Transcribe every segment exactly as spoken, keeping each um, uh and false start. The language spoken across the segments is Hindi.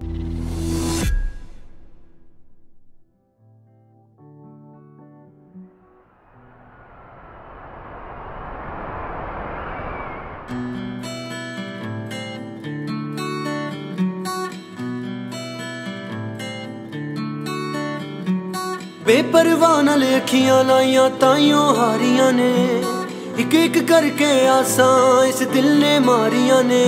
बेपरवाह नाल अखियां लाइया ताइयों हारियां ने, एक एक करके आसां इस दिल ने मारियां ने।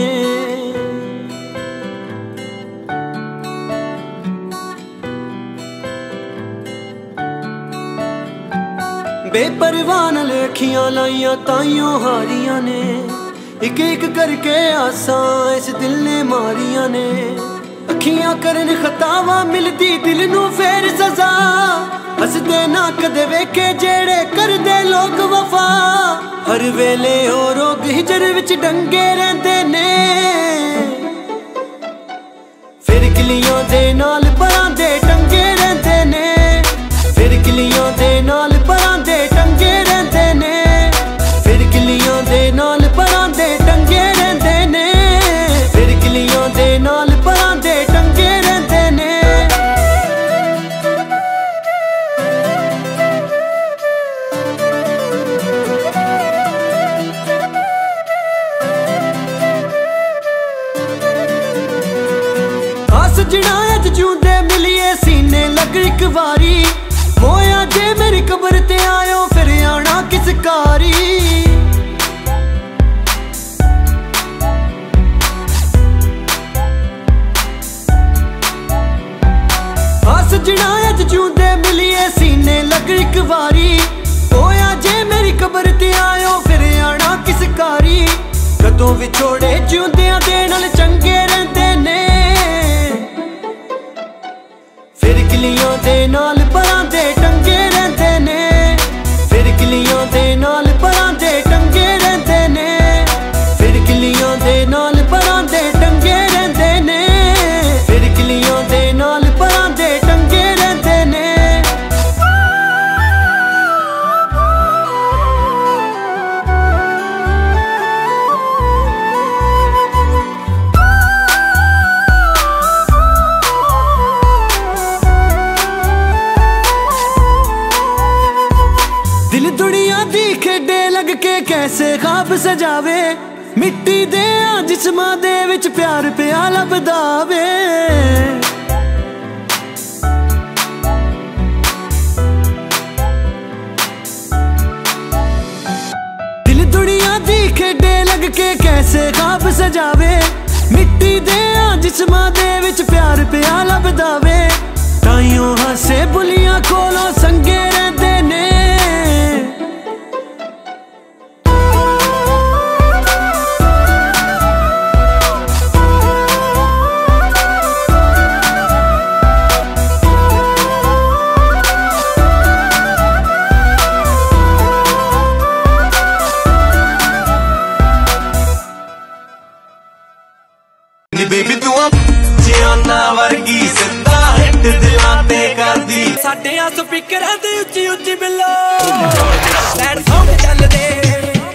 बेपरवाह नाल अखियां लाइया ताइयों हारियां ने, एक एक करके आसां इस दिल ने मारियां ने। अखियां करन खतावां मिलदी दिल नू फेर सजा, हसदे ना कदे वेखे जेड़े करदे लोग वफा। हर वेले हो रोग हिजर विच डंगे रहंदे ने, फिर किलियां दे नाल परां दे टंगे रहंदे ने। फिर किलियां दे नाल परां दे टंगे रहंदे ने, फिर किलियां दे नाल परां दे टंगे रहंदे ने। फिर किलियां दे नाल परां दे टंगे रहंदे ने। सजना अज जूंदे मिलिए सीने लग एक वारी, मोया जे मेरी कबर ते आयो फिर आना किस कारी। सजना अज जूंदे मिलिए सीने लग एक वारी, मोया जे मेरी कबर ते आयो फिर आना किस कारी। कदों विछोड़े जिउंदियां दे नाल चंगे रहंदे ने, फिर किलियां दे नाल परां दे टंगे रहंदे ने। फिर किलियां दे नाल परां दे टंगे रहंदे ने। फिर किलियां दे नाल परां दे टंगे रहंदे ने। फिर किलियां दे नाल परां दे टंगे रहंदे ने। दिल दुनिया दी खेडे लग के कैसे ख्वाब सजावे, मिट्टी दे जिस्मां दे विच प्यार पिया लभदा वे। दिल दुनिया दी खेडे लग के कैसे ख्वाब सजावे, मिट्टी दे जिस्मां दे विच प्यार पिया लभदा वे। ताइयों हासे बुलियां कोलों संगे रहंदे ने, बेबी तू जियाना वर्गी सिद्धा हिट दिलां ते करदी। साडे आ स्पीकर दे उच्ची उच्ची बिल्लो सैड सॉन्ग चलदे।